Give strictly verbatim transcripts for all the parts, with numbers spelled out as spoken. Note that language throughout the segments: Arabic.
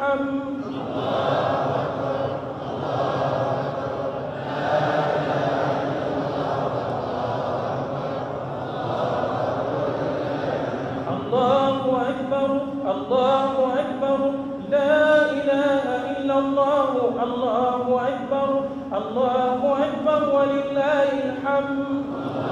الحمد. الله أكبر الله أكبر لا إله إلا الله. الله أكبر الله أكبر ولله الحمد.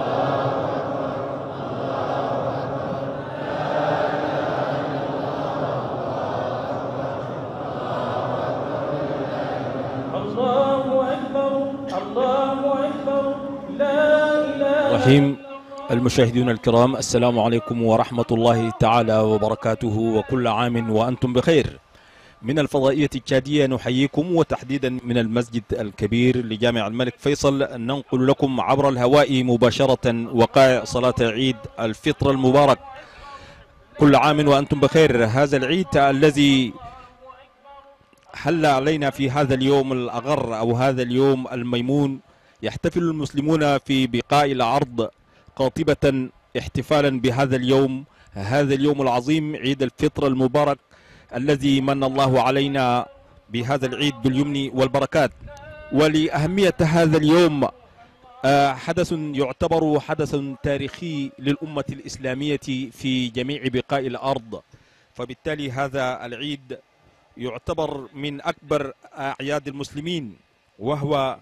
الله أكبر الله أكبر لا إله. رحيم المشاهدون الكرام، السلام عليكم ورحمة الله تعالى وبركاته، وكل عام وأنتم بخير. من الفضائية التشادية نحييكم، وتحديدا من المسجد الكبير لجامع الملك فيصل ننقل لكم عبر الهواء مباشرة وقائع صلاة عيد الفطر المبارك. كل عام وأنتم بخير. هذا العيد الذي حل علينا في هذا اليوم الأغر أو هذا اليوم الميمون، يحتفل المسلمون في بقاع الأرض قاطبة احتفالا بهذا اليوم، هذا اليوم العظيم، عيد الفطر المبارك الذي من الله علينا بهذا العيد باليمن والبركات. ولأهمية هذا اليوم حدث يعتبر حدثا تاريخي للأمة الإسلامية في جميع بقاع الأرض، فبالتالي هذا العيد يعتبر من أكبر أعياد المسلمين، وهو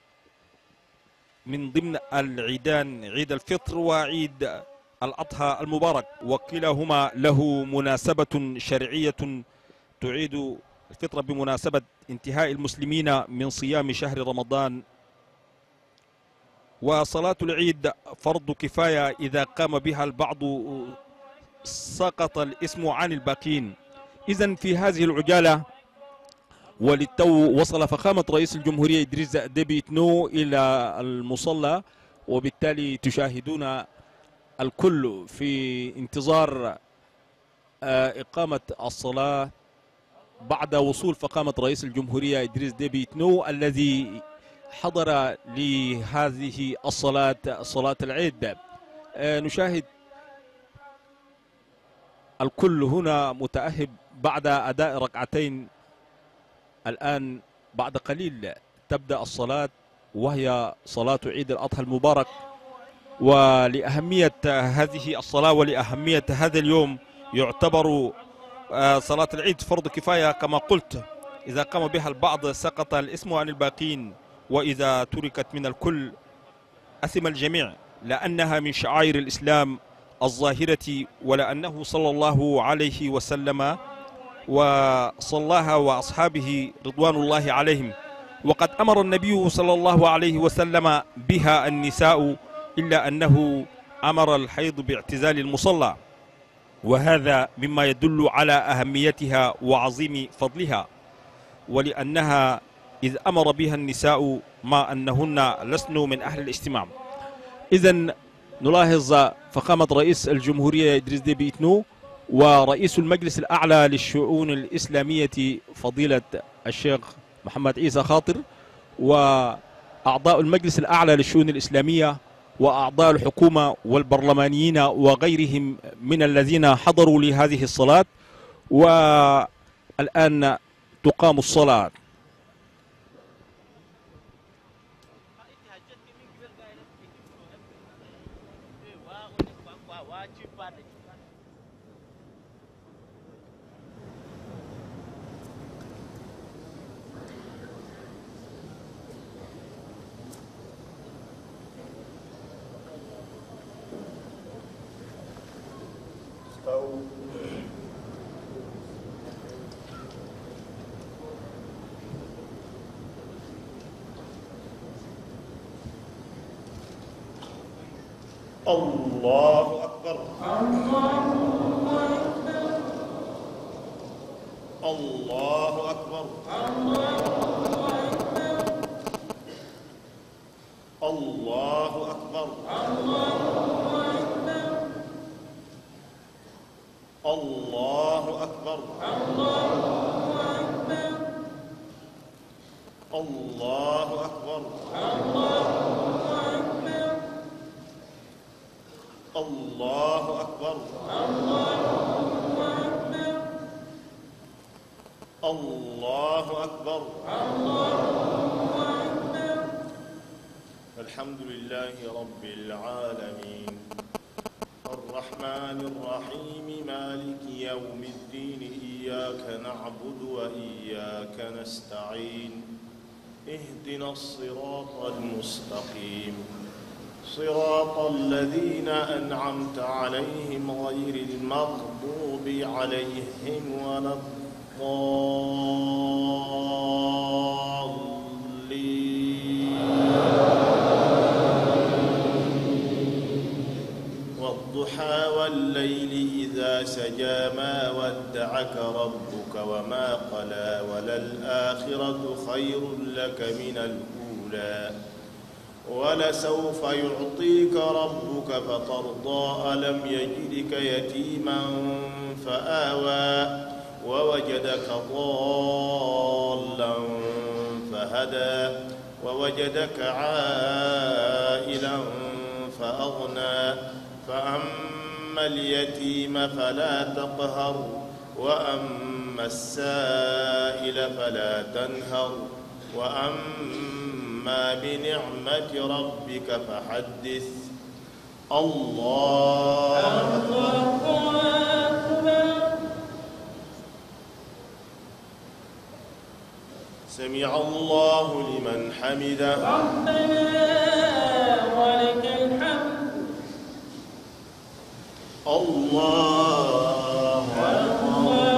من ضمن العيدان عيد الفطر وعيد الأضحى المبارك، وكلاهما له مناسبة شرعية تعيد الفطر بمناسبة انتهاء المسلمين من صيام شهر رمضان. وصلاة العيد فرض كفاية، إذا قام بها البعض سقط الاسم عن الباقين. إذن في هذه العجالة وللتو وصل فخامة رئيس الجمهورية إدريس ديبي إتنو إلى المصلى، وبالتالي تشاهدون الكل في انتظار إقامة الصلاة بعد وصول فخامة رئيس الجمهورية إدريس ديبي إتنو الذي حضر لهذه الصلاة، صلاة العيد. نشاهد الكل هنا متأهب بعد أداء ركعتين. الآن بعد قليل تبدأ الصلاة، وهي صلاة عيد الأضحى المبارك. ولأهمية هذه الصلاة ولأهمية هذا اليوم يعتبر صلاة العيد فرض كفاية كما قلت، إذا قام بها البعض سقط الاسم عن الباقين، وإذا تركت من الكل أثم الجميع، لأنها من شعائر الإسلام الظاهرة، ولأنه صلى الله عليه وسلم وصلاها وأصحابه رضوان الله عليهم، وقد أمر النبي صلى الله عليه وسلم بها النساء، إلا أنه أمر الحيض باعتزال المصلى، وهذا مما يدل على أهميتها وعظيم فضلها، ولأنها إذ أمر بها النساء ما أنهن لسن من أهل الاجتماع. إذن نلاحظ فخامة رئيس الجمهورية إدريس ديبي إتنو ورئيس المجلس الأعلى للشؤون الإسلامية فضيلة الشيخ محمد عيسى خاطر، وأعضاء المجلس الأعلى للشؤون الإسلامية، وأعضاء الحكومة والبرلمانيين وغيرهم من الذين حضروا لهذه الصلاة. والآن تقام الصلاة. الله أكبر الله أكبر الله أكبر الله أكبر الله أكبر الله أكبر الله أكبر. الله أكبر. الحمد لله رب العالمين الرحمن الرحيم مالك يوم الدين إياك نعبد وإياك نستعين اهدنا الصراط المستقيم صراط الذين أنعمت عليهم غير المغضوب عليهم ولا الضالين والضحى والليل إذا سجى ما ودعك ربك وما قلى وللآخرة خير لك من الأولى ولسوف يعطيك ربك فترضى ألم يجدك يتيما فآوى ووجدك ضالا فهدى ووجدك عائلا فأغنى فأما اليتيم فلا تقهر وأما السائل فلا تنهر وأما بنعمة ربك فحدث. الله أكبر. سمع الله لمن حمده. ربنا ولك الحمد. الله أكبر.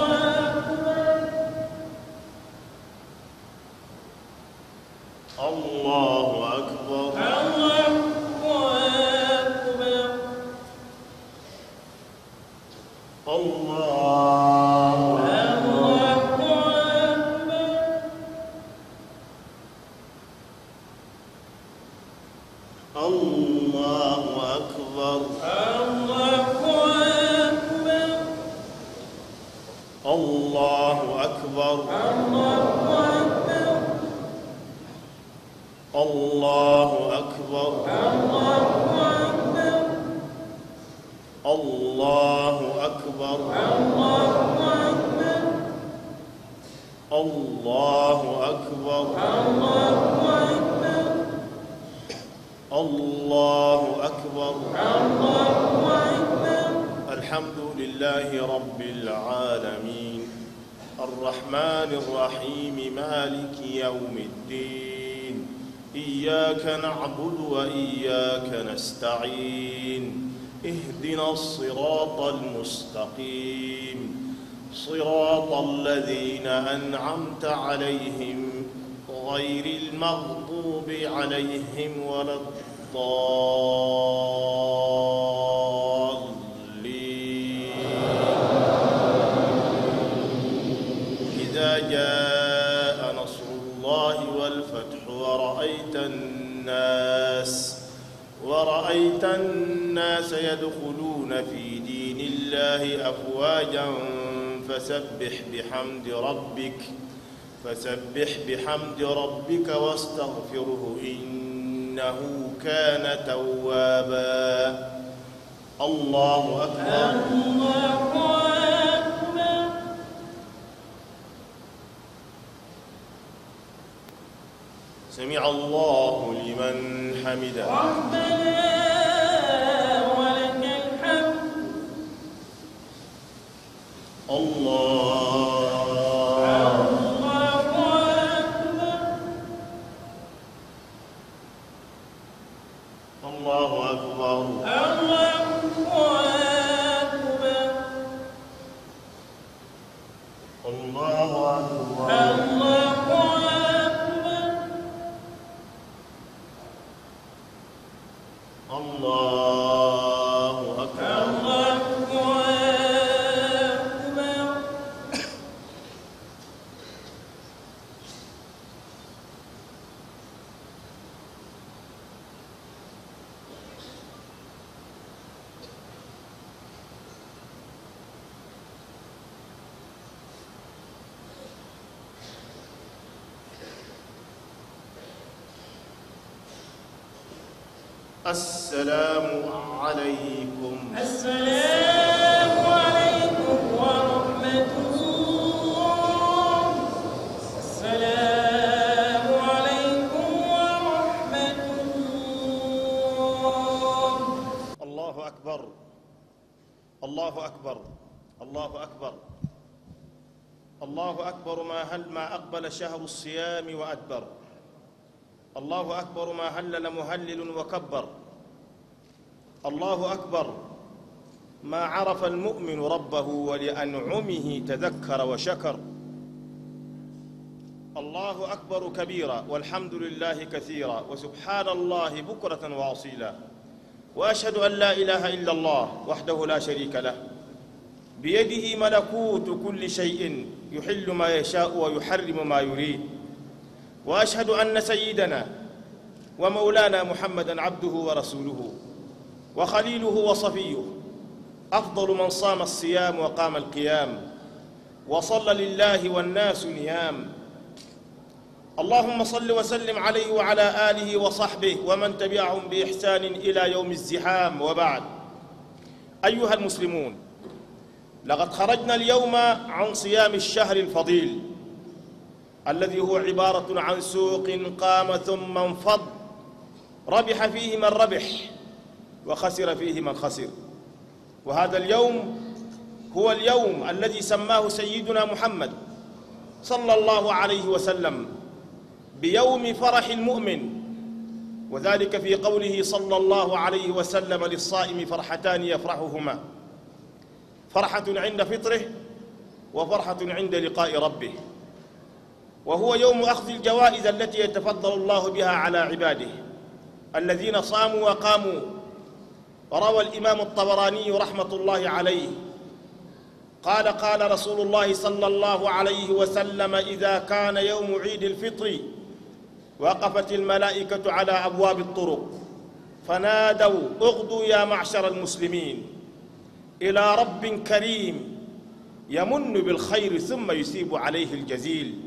الله أكبر. الله الله أكبر. الله أكبر. الله أكبر. الله أكبر. الله أكبر. الله أكبر. الحمد لله رب العالمين الرحمن الرحيم مالك يوم الدين إياك نعبد وإياك نستعين اهدنا الصراط المستقيم صراط الذين أنعمت عليهم غير المغضوب عليهم ولا الضالين. إذا جاء نصر الله والفتح ورأيت الناس ورأيت الناس يدخلون في دين الله أفواجا فسبح بحمد ربك فسبح بحمد ربك واستغفره إنه كان توابا. الله أكبر. سمع الله لمن حمده. ربنا ولك الحمد. الله الله أكبر. الله أكبر. الله أكبر. السلام عليكم. السلام عليكم ورحمة الله أكبر الله أكبر الله أكبر ما هل ما أقبل شهر الصيام وأدبر الله أكبر ما هلل مهلل وكبر الله أكبر ما عرف المؤمن ربه ولأنعمه تذكر وشكر الله أكبر كبيرا والحمد لله كثيرا وسبحان الله بكرة وأصيلا وأشهد أن لا إله إلا الله وحده لا شريك له بيده ملكوت كل شيء يحل ما يشاء ويحرم ما يريد وأشهد أن سيدنا ومولانا محمدًا عبده ورسوله وخليله وصفيه أفضل من صام الصيام وقام القيام وصلى لله والناس نيام اللهم صل وسلم عليه وعلى آله وصحبه ومن تبعهم بإحسان إلى يوم الزحام. وبعد، أيها المسلمون، لقد خرجنا اليوم عن صيام الشهر الفضيل الذي هو عبارة عن سوق قام ثم انفض، ربح فيه من ربح وخسر فيه من خسر. وهذا اليوم هو اليوم الذي سماه سيدنا محمد صلى الله عليه وسلم بيوم فرح المؤمن، وذلك في قوله صلى الله عليه وسلم للصائم فرحتان يفرحهما، فرحة عند فطره وفرحة عند لقاء ربه، وهو يوم أخذ الجوائز التي يتفضل الله بها على عباده الذين صاموا وقاموا. روى الإمام الطبراني رحمة الله عليه قال قال رسول الله صلى الله عليه وسلم: إذا كان يوم عيد الفطر وقفت الملائكة على أبواب الطرق فنادوا: اغدوا يا معشر المسلمين إلى رب كريم يمن بالخير ثم يثيب عليه الجزيل.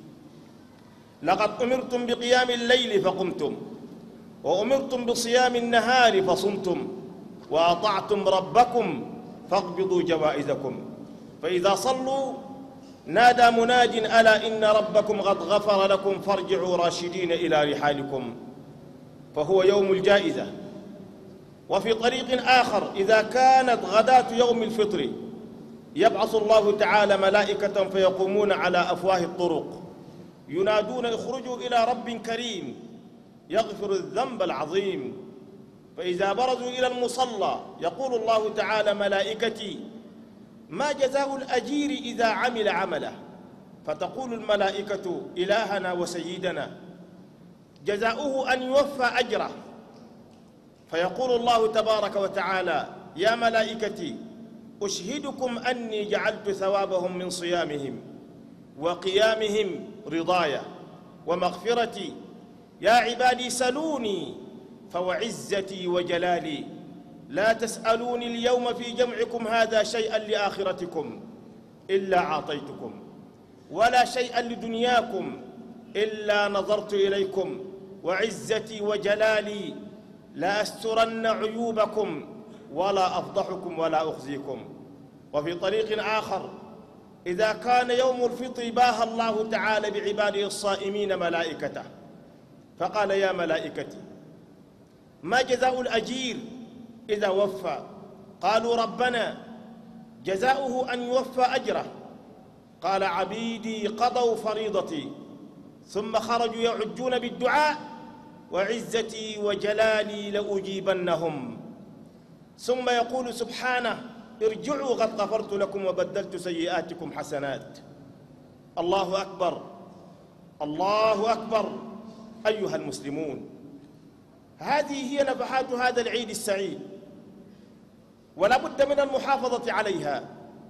لقد أمرتم بقيام الليل فقمتم، وأمرتم بصيام النهار فصمتم، وأطعتم ربكم فاقبضوا جوائزكم. فإذا صلوا نادى مناد: ألا إن ربكم قد غفر لكم فارجعوا راشدين إلى رحالكم. فهو يوم الجائزة. وفي طريق آخر، إذا كانت غداة يوم الفطر يبعث الله تعالى ملائكة فيقومون على أفواه الطرق ينادون: اخرجوا إلى رب كريم يغفر الذنب العظيم. فإذا برزوا إلى المصلى يقول الله تعالى: ملائكتي ما جزاء الأجير إذا عمل عمله؟ فتقول الملائكة: إلهنا وسيدنا جزاؤه أن يوفى أجره. فيقول الله تبارك وتعالى: يا ملائكتي أشهدكم أني جعلت ثوابهم من صيامهم وقيامهم رضايا ومغفرتي. يا عبادي سلوني فوعزتي وجلالي لا تسألوني اليوم في جمعكم هذا شيئا لآخرتكم إلا أعطيتكم، ولا شيئا لدنياكم إلا نظرت إليكم، وعزتي وجلالي لا أسترن عيوبكم ولا أفضحكم ولا أخزيكم. وفي طريق آخر، إذا كان يوم الفطر باهى الله تعالى بعباده الصائمين ملائكته فقال: يا ملائكتي ما جزاء الأجير إذا وفى؟ قالوا: ربنا جزاؤه أن يوفى أجره. قال: عبيدي قضوا فريضتي ثم خرجوا يعجون بالدعاء، وعزتي وجلالي لأجيبنهم. ثم يقول سبحانه: ارجعوا قد غفرت لكم وبدلت سيئاتكم حسنات. الله أكبر الله أكبر. أيها المسلمون، هذه هي نفحات هذا العيد السعيد، ولا بد من المحافظة عليها.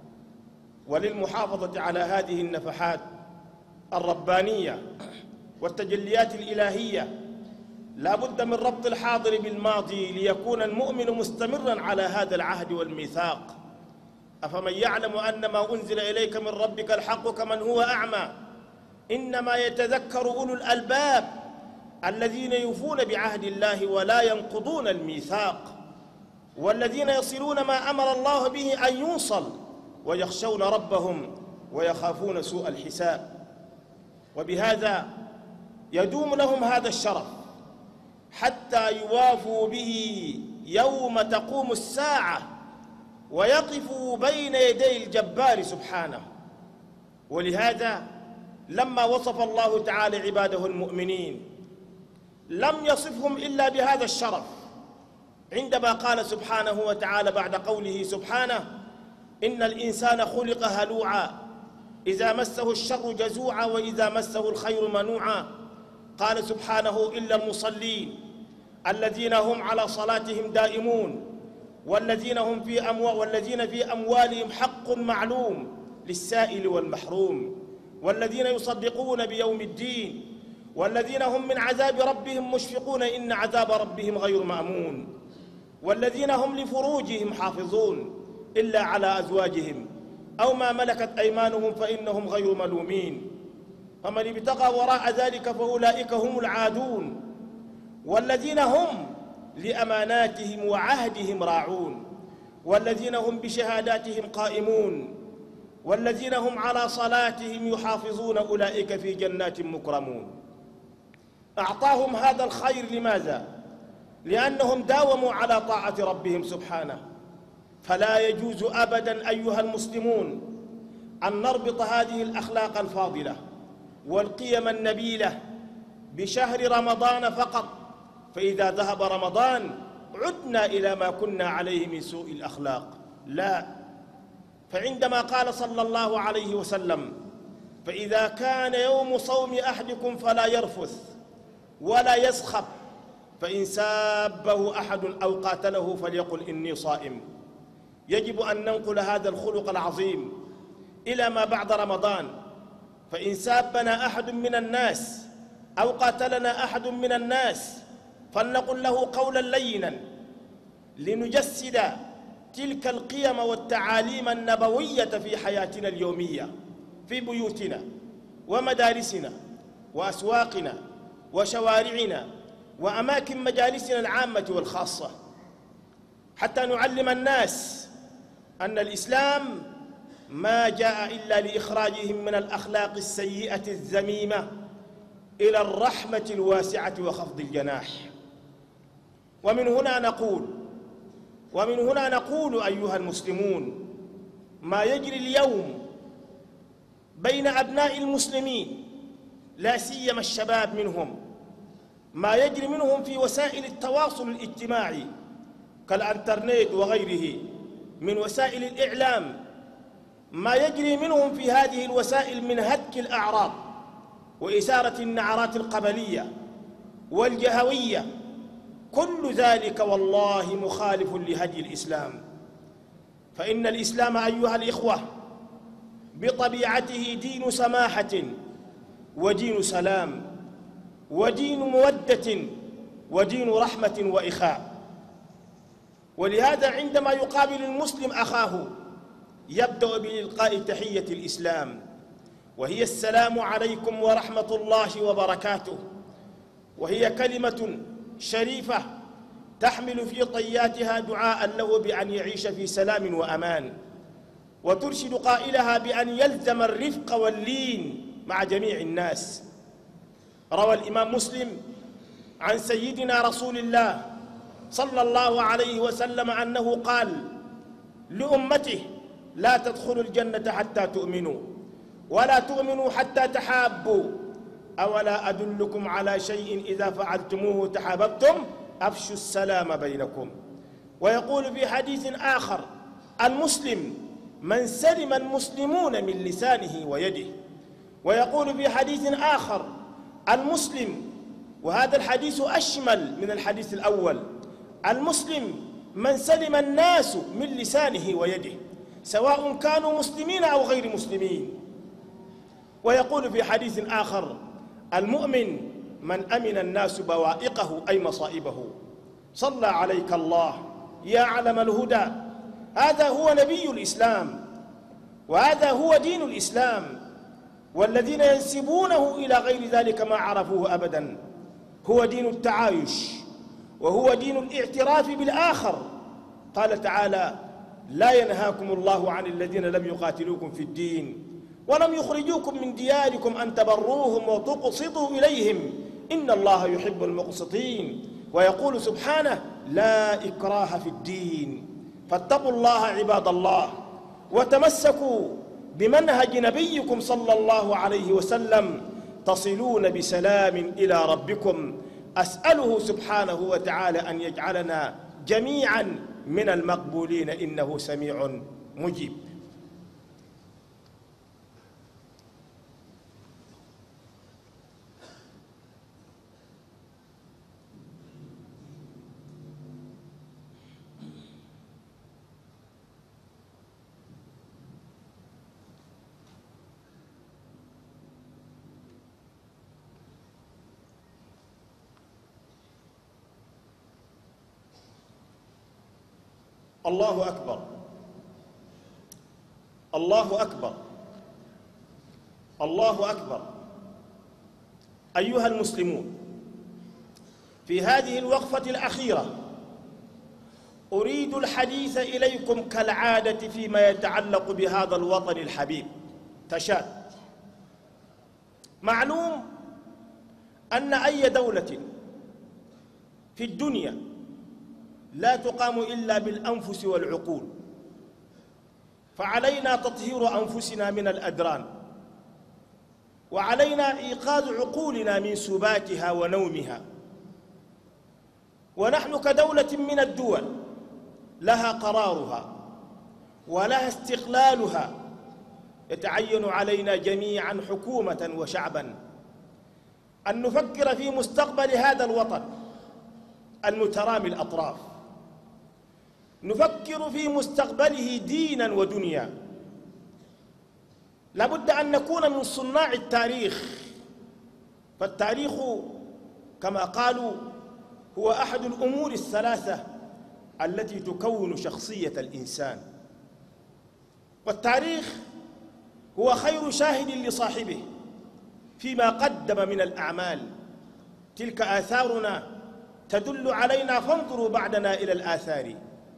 وللمحافظة على هذه النفحات الربانية والتجليات الإلهية لا بد من ربط الحاضر بالماضي ليكون المؤمن مستمرا على هذا العهد والميثاق. أفمن يعلم أن ما أنزل إليك من ربك الحق كمن هو أعمى إنما يتذكر أولو الألباب الذين يوفون بعهد الله ولا ينقضون الميثاق، والذين يصلون ما أمر الله به أن يوصل، ويخشون ربهم ويخافون سوء الحساب. وبهذا يدوم لهم هذا الشرف حتى يوافوا به يوم تقوم الساعة ويقفوا بين يدي الجبار سبحانه. ولهذا لما وصف الله تعالى عباده المؤمنين لم يصفهم إلا بهذا الشرف، عندما قال سبحانه وتعالى بعد قوله سبحانه: إن الإنسان خلق هلوعا إذا مسه الشر جزوعا وإذا مسه الخير منوعا. قال سبحانه: إلا المصلين الذين هم على صلاتهم دائمون والذين هم في أموال والذين في أموالهم حق معلوم للسائل والمحروم والذين يصدقون بيوم الدين والذين هم من عذاب ربهم مشفقون إن عذاب ربهم غير مأمون والذين هم لفروجهم حافظون إلا على أزواجهم أو ما ملكت أيمانهم فإنهم غير ملومين فمن ابتغى وراء ذلك فأولئك هم العادون والذين هم لأماناتهم وعهدهم راعون والذين هم بشهاداتهم قائمون والذين هم على صلاتهم يحافظون أولئك في جنات مكرمون. أعطاهم هذا الخير لماذا؟ لأنهم داوموا على طاعة ربهم سبحانه. فلا يجوز أبدا أيها المسلمون أن نربط هذه الأخلاق الفاضلة والقيم النبيلة بشهر رمضان فقط، فإذا ذهب رمضان عدنا إلى ما كنا عليه من سوء الأخلاق. لا، فعندما قال صلى الله عليه وسلم: فإذا كان يوم صوم أحدكم فلا يرفث ولا يسخب فإن سابه أحد أو قاتله فليقل إني صائم. يجب أن ننقل هذا الخلق العظيم إلى ما بعد رمضان، فإن سابنا أحد من الناس أو قاتلنا أحد من الناس فلنقل له قولا لينا لنجسد تلك القيم والتعاليم النبوية في حياتنا اليومية في بيوتنا ومدارسنا وأسواقنا وشوارعنا وأماكن مجالسنا العامة والخاصة، حتى نعلم الناس أن الإسلام ما جاء إلا لإخراجهم من الأخلاق السيئة الذميمة إلى الرحمة الواسعة وخفض الجناح. ومن هنا نقول ومن هنا نقول أيها المسلمون: ما يجري اليوم بين أبناء المسلمين لا سيما الشباب منهم، ما يجري منهم في وسائل التواصل الاجتماعي كالإنترنت وغيره من وسائل الإعلام، ما يجري منهم في هذه الوسائل من هتك الأعراض وإثارة النعرات القبلية والجهوية، كل ذلك والله مخالف لهدي الإسلام. فإن الإسلام أيها الإخوة بطبيعته دين سماحة ودين سلام ودين مودة ودين رحمة وإخاء. ولهذا عندما يقابل المسلم أخاه يبدأ بإلقاء تحية الإسلام، وهي السلام عليكم ورحمة الله وبركاته، وهي كلمة شريفة تحمل في طياتها دعاء له بأن يعيش في سلام وأمان، وترشد قائلها بأن يلزم الرفق واللين مع جميع الناس. روى الإمام مسلم عن سيدنا رسول الله صلى الله عليه وسلم أنه قال لأمته: لا تدخلوا الجنة حتى تؤمنوا ولا تؤمنوا حتى تحابوا، أولا أدلكم على شيء إذا فعلتموه تحاببتم؟ أفشوا السلام بينكم. ويقول في حديث آخر: المسلم من سلم المسلمون من لسانه ويده. ويقول في حديث آخر: المسلم، وهذا الحديث أشمل من الحديث الأول، المسلم من سلم الناس من لسانه ويده سواء كانوا مسلمين أو غير مسلمين. ويقول في حديث آخر: المؤمن من أمن الناس بوائقه أي مصائبه. صلى عليك الله يا علم الهدى. هذا هو نبي الإسلام وهذا هو دين الإسلام، والذين ينسبونه إلى غير ذلك ما عرفوه أبدا. هو دين التعايش وهو دين الاعتراف بالآخر. قال تعالى: لا ينهاكم الله عن الذين لم يقاتلوكم في الدين ولم يخرجوكم من دياركم أن تبروهم وتقسطوا إليهم إن الله يحب المقسطين. ويقول سبحانه: لا إكراه في الدين فاتقوا الله عباد الله، وتمسكوا بمنهج نبيكم صلى الله عليه وسلم تصلون بسلام إلى ربكم. أسأله سبحانه وتعالى أن يجعلنا جميعا من المقبولين، إنه سميع مجيب. الله أكبر، الله أكبر، الله أكبر. أيها المسلمون، في هذه الوقفة الأخيرة أريد الحديث إليكم كالعادة فيما يتعلق بهذا الوطن الحبيب تشاد. معلوم أن أي دولة في الدنيا لا تقام إلا بالأنفس والعقول، فعلينا تطهير أنفسنا من الأدران، وعلينا إيقاظ عقولنا من سباتها ونومها. ونحن كدولة من الدول لها قرارها ولها استقلالها، يتعين علينا جميعا حكومة وشعبا أن نفكر في مستقبل هذا الوطن المترامي الأطراف، نفكر في مستقبله دينا ودنيا. لابد أن نكون من صناع التاريخ، فالتاريخ كما قالوا هو أحد الأمور الثلاثة التي تكون شخصية الإنسان. والتاريخ هو خير شاهد لصاحبه فيما قدم من الأعمال. تلك آثارنا تدل علينا، فانظروا بعدنا إلى الآثار.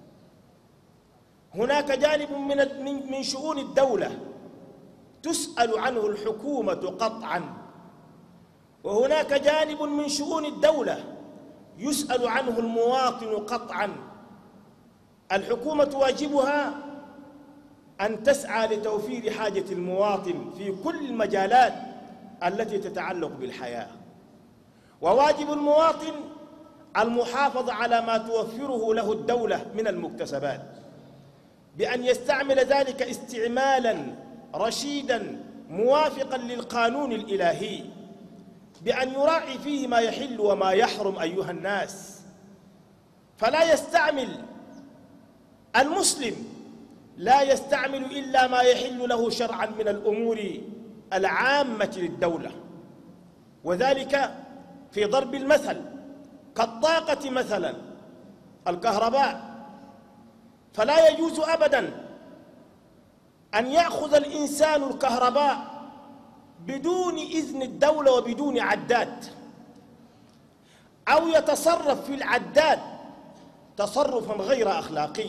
هناك جانب من من شؤون الدولة تسأل عنه الحكومة قطعا، وهناك جانب من شؤون الدولة يسأل عنه المواطن قطعا. الحكومة واجبها أن تسعى لتوفير حاجة المواطن في كل المجالات التي تتعلق بالحياة، وواجب المواطن المحافظة على ما توفره له الدولة من المكتسبات، بأن يستعمل ذلك استعمالا رشيدا موافقا للقانون الإلهي، بأن يراعي فيه ما يحل وما يحرم أيها الناس. فلا يستعمل المسلم لا يستعمل إلا ما يحل له شرعا من الأمور العامة للدولة، وذلك في ضرب المثل كالطاقة مثلا الكهرباء. فلا يجوز أبدا أن يأخذ الإنسان الكهرباء بدون إذن الدولة وبدون عداد، أو يتصرف في العداد تصرفا غير أخلاقي.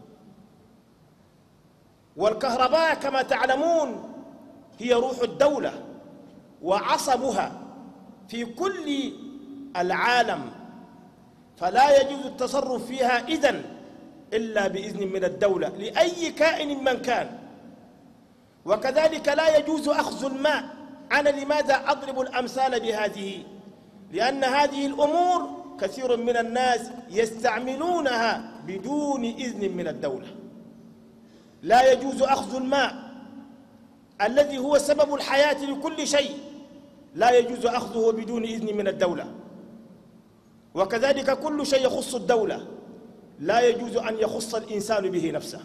والكهرباء كما تعلمون هي روح الدولة وعصبها في كل العالم، فلا يجوز التصرف فيها إذن إلا بإذن من الدولة لأي كائن من كان. وكذلك لا يجوز أخذ الماء. أنا لماذا أضرب الأمثال بهذه؟ لأن هذه الأمور كثير من الناس يستعملونها بدون إذن من الدولة. لا يجوز أخذ الماء الذي هو سبب الحياة لكل شيء، لا يجوز أخذه بدون إذن من الدولة. وكذلك كل شيء يخص الدولة لا يجوز أن يخص الإنسان به نفسه.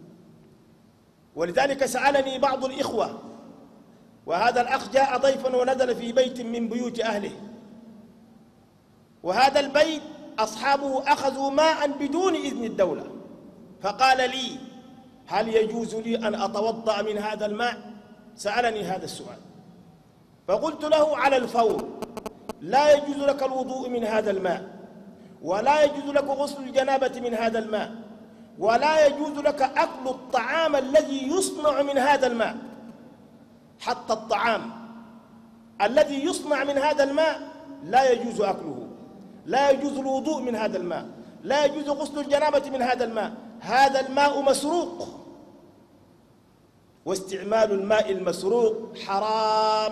ولذلك سألني بعض الإخوة، وهذا الأخ جاء ضيفا ونزل في بيت من بيوت أهله، وهذا البيت أصحابه أخذوا ماء بدون إذن الدولة، فقال لي: هل يجوز لي أن أتوضأ من هذا الماء؟ سألني هذا السؤال، فقلت له على الفور: لا يجوز لك الوضوء من هذا الماء، ولا يجوز لك غسل الجنابة من هذا الماء، ولا يجوز لك أكل الطعام الذي يصنع من هذا الماء. حتى الطعام الذي يصنع من هذا الماء لا يجوز أكله، لا يجوز الوضوء من هذا الماء، لا يجوز غسل الجنابة من هذا الماء. هذا الماء مسروق، واستعمال الماء المسروق حرام.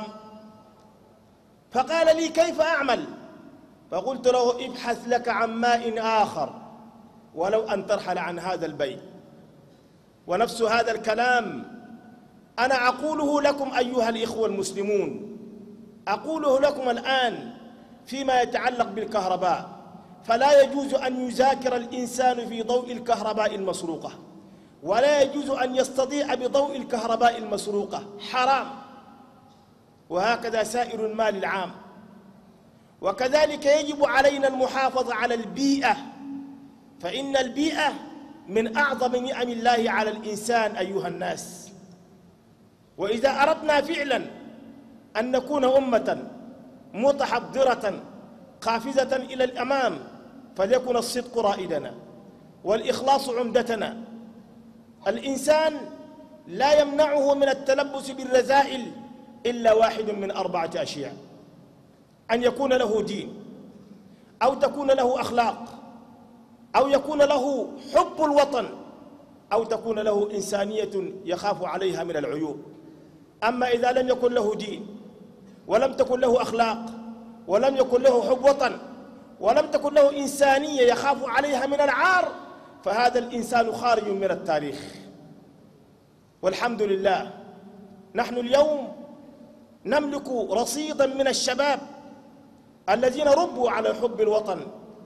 فقال لي كيف أعمل؟ فقلت له ابحث لك عن ماء آخر ولو أن ترحل عن هذا البيت. ونفس هذا الكلام أنا أقوله لكم أيها الإخوة المسلمون، أقوله لكم الآن فيما يتعلق بالكهرباء. فلا يجوز أن يذاكر الإنسان في ضوء الكهرباء المسروقة، ولا يجوز أن يستضيء بضوء الكهرباء المسروقة، حرام. وهكذا سائر المال العام. وكذلك يجب علينا المحافظة على البيئة، فإن البيئة من أعظم نعم الله على الإنسان أيها الناس. وإذا أردنا فعلا أن نكون أمة متحضرة قافزة إلى الأمام فليكن الصدق رائدنا والإخلاص عمدتنا. الإنسان لا يمنعه من التلبس بالرذائل إلا واحد من أربعة أشياء: أن يكون له دين، أو تكون له أخلاق، أو يكون له حب الوطن، أو تكون له إنسانية يخاف عليها من العيوب. أما إذا لم يكن له دين، ولم تكن له أخلاق، ولم يكن له حب وطن، ولم تكن له إنسانية يخاف عليها من العار، فهذا الإنسان خارج من التاريخ. والحمد لله نحن اليوم نملك رصيدا من الشباب الذين ربوا على حب الوطن،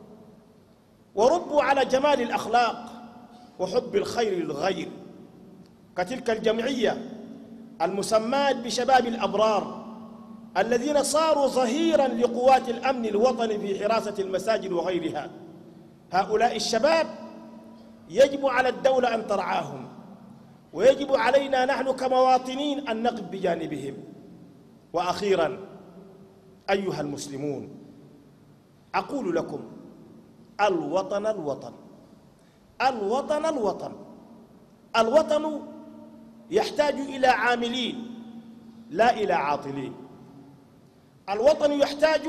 وربوا على جمال الأخلاق وحب الخير للغير، كتلك الجمعية المسماة بشباب الأبرار الذين صاروا ظهيرا لقوات الأمن الوطني في حراسة المساجد وغيرها. هؤلاء الشباب يجب على الدولة أن ترعاهم، ويجب علينا نحن كمواطنين أن نقف بجانبهم. وأخيرا أيها المسلمون، أقول لكم: الوطن الوطن الوطن الوطن الوطن يحتاج إلى عاملين لا إلى عاطلين. الوطن يحتاج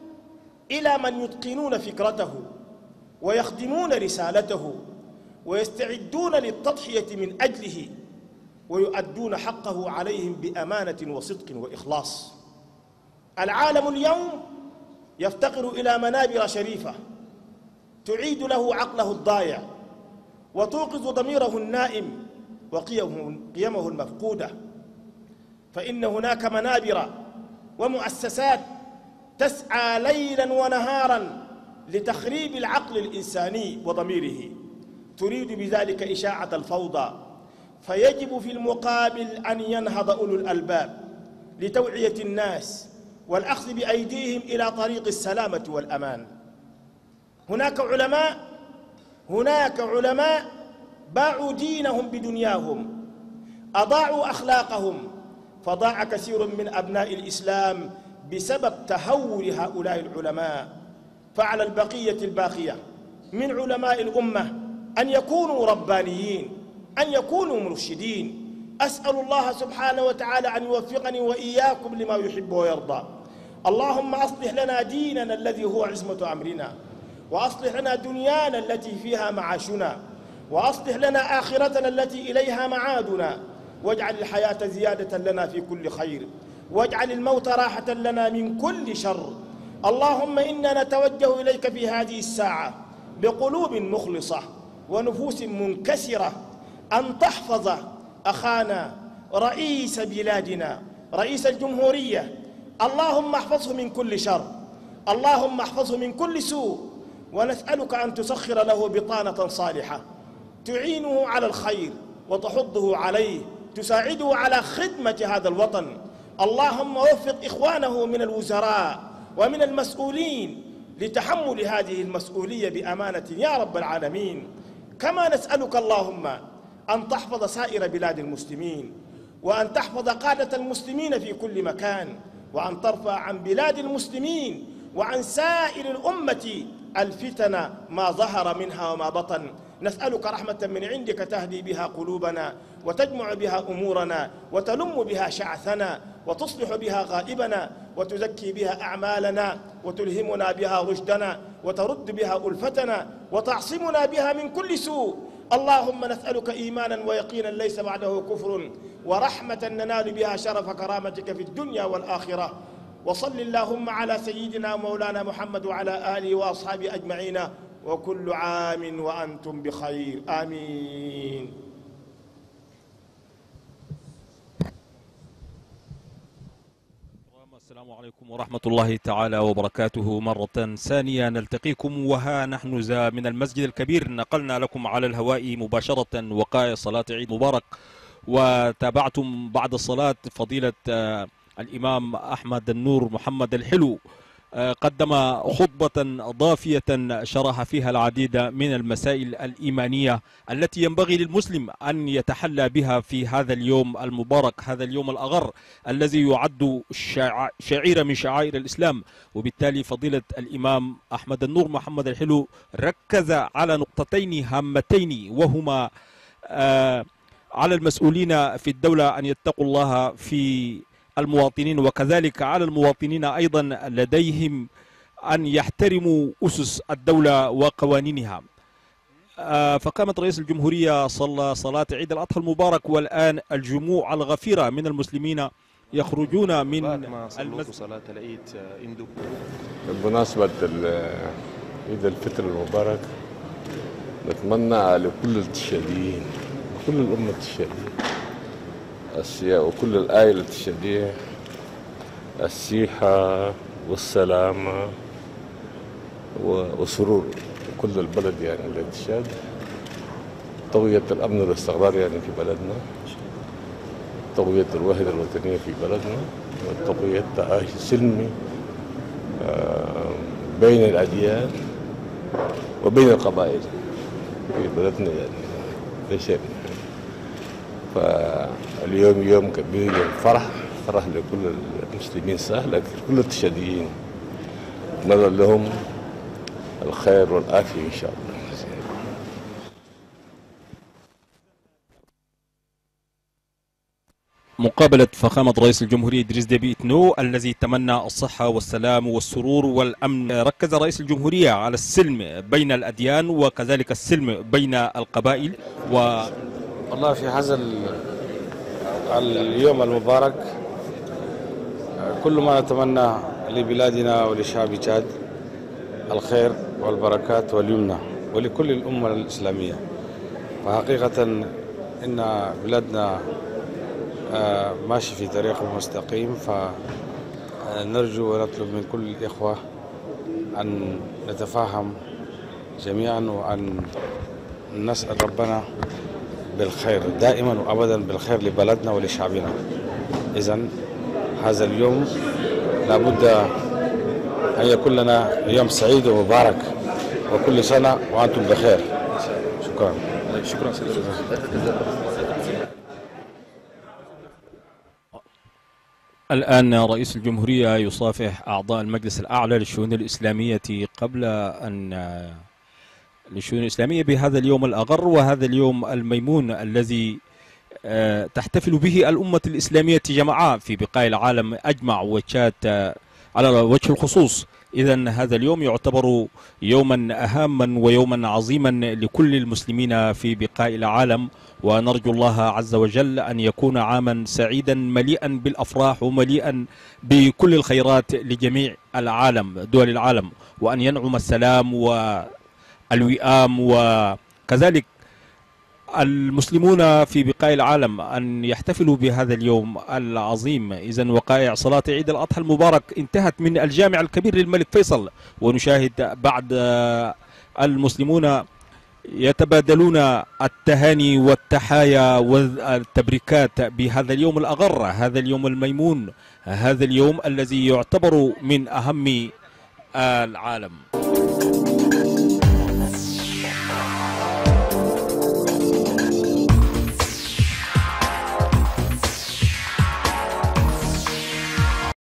إلى من يتقنون فكرته ويخدمون رسالته ويستعدون للتضحية من أجله ويؤدون حقه عليهم بأمانة وصدق وإخلاص. العالم اليوم يفتقر إلى منابر شريفة تعيد له عقله الضائع وتوقظ ضميره النائم وقيمه المفقودة. فإن هناك منابر ومؤسسات تسعى ليلا ونهارا لتخريب العقل الإنساني وضميره، تريد بذلك إشاعة الفوضى. فيجب في المقابل أن ينهض أولو الألباب لتوعية الناس والأخذ بأيديهم إلى طريق السلامة والأمان. هناك علماء هناك علماء باعوا دينهم بدنياهم، أضاعوا أخلاقهم، فضاع كثير من أبناء الإسلام بسبب تهور هؤلاء العلماء. فعلى البقية الباقية من علماء الأمة أن يكونوا ربانيين، أن يكونوا مرشدين. أسأل الله سبحانه وتعالى أن يوفقني وإياكم لما يحب ويرضى. اللهم أصلح لنا ديننا الذي هو عصمة أمرنا، وأصلح لنا دنيانا التي فيها معاشنا، وأصلح لنا آخرتنا التي إليها معادنا، واجعل الحياة زيادة لنا في كل خير، واجعل الموت راحة لنا من كل شر. اللهم إنا نتوجه إليك في هذه الساعة بقلوب مخلصة ونفوس منكسرة أن تحفظ أخانا رئيس بلادنا رئيس الجمهورية. اللهم احفظه من كل شر، اللهم احفظه من كل سوء، ونسألك أن تسخر له بطانة صالحة تعينه على الخير وتحضه عليه، تساعده على خدمة هذا الوطن. اللهم وفق إخوانه من الوزراء ومن المسؤولين لتحمل هذه المسؤولية بأمانة يا رب العالمين. كما نسألك اللهم أن تحفظ سائر بلاد المسلمين، وأن تحفظ قادة المسلمين في كل مكان، وأن ترفع عن بلاد المسلمين وعن سائر الأمة الفتن ما ظهر منها وما بطن. نسألك رحمة من عندك تهدي بها قلوبنا وتجمع بها أمورنا وتلم بها شعثنا وتصلح بها غائبنا وتزكي بها أعمالنا وتلهمنا بها رشدنا وترد بها ألفتنا وتعصمنا بها من كل سوء. اللهم نسألك إيمانا ويقينا ليس بعده كفر، ورحمة ننال بها شرف كرامتك في الدنيا والآخرة. وصل اللهم على سيدنا مولانا محمد وعلى آله وأصحابه أجمعين، وكل عام وأنتم بخير، آمين. السلام عليكم ورحمة الله تعالى وبركاته. مرة ثانية نلتقيكم، وها نحن ذا من المسجد الكبير. نقلنا لكم على الهواء مباشرة وقائع صلاة عيد مبارك، وتابعتم بعد الصلاة فضيلة الإمام أحمد النور محمد الحلو قدم خطبة ضافية شرح فيها العديد من المسائل الإيمانية التي ينبغي للمسلم أن يتحلى بها في هذا اليوم المبارك، هذا اليوم الأغر الذي يعد شعيرة من شعائر الإسلام. وبالتالي فضيلة الإمام أحمد النور محمد الحلو ركز على نقطتين هامتين، وهما على المسؤولين في الدولة أن يتقوا الله في المواطنين، وكذلك على المواطنين أيضا لديهم أن يحترموا أسس الدولة وقوانينها. فقامت رئيس الجمهورية صلى صلاة عيد الأضحى المبارك، والآن الجموع الغفيرة من المسلمين يخرجون من المسجد صلاة العيد. بمناسبة عيد الفطر المبارك نتمنى لكل التشاديين وكل الأمة التشادية وكل العائلة التشادية الصحة والسلامة وسرور كل البلد، يعني الاتشاد، تقوية الأمن والاستقرار يعني في بلدنا، تقوية الوحدة الوطنية في بلدنا، وتقوية التعايش السلمي بين الأديان وبين القبائل في بلدنا، يعني ده شيء. فاليوم يوم كبير، يوم فرح فرح لكل المسلمين، سهل لكن كل التشاديين نتمنى لهم الخير والعافية إن شاء الله. مقابلة فخامة رئيس الجمهورية إدريس ديبي إتنو الذي تمنى الصحة والسلام والسرور والأمن. ركز رئيس الجمهورية على السلم بين الأديان وكذلك السلم بين القبائل. و والله في هذا اليوم المبارك كل ما نتمنى لبلادنا ولشعب تشاد الخير والبركات واليمنى ولكل الأمة الإسلامية. فحقيقة إن بلادنا ماشي في طريق مستقيم، فنرجو ونطلب من كل الإخوة أن نتفاهم جميعا وأن نسأل ربنا بالخير دائما وأبدا، بالخير لبلدنا ولشعبنا. إذن هذا اليوم لابد أن يكون لنا يوم سعيد ومبارك، وكل سنة وأنتم بخير. شكرا. شكرا سيدي. الآن رئيس الجمهورية يصافح أعضاء المجلس الأعلى للشؤون الإسلامية قبل أن للشؤون الإسلامية بهذا اليوم الأغر وهذا اليوم الميمون الذي تحتفل به الأمة الإسلامية جمعاء في بقاع العالم أجمع، وتشاد على وجه الخصوص. إذن هذا اليوم يعتبر يوما هاما ويوما عظيما لكل المسلمين في بقاع العالم، ونرجو الله عز وجل أن يكون عاما سعيدا مليئا بالأفراح ومليئا بكل الخيرات لجميع العالم دول العالم، وأن ينعم السلام والوئام، وكذلك المسلمون في بقاع العالم أن يحتفلوا بهذا اليوم العظيم. إذن وقائع صلاة عيد الأضحى المبارك انتهت من الجامع الكبير للملك فيصل، ونشاهد بعد المسلمون يتبادلون التهاني والتحايا والتبريكات بهذا اليوم الأغر، هذا اليوم الميمون، هذا اليوم الذي يعتبر من أهم العالم.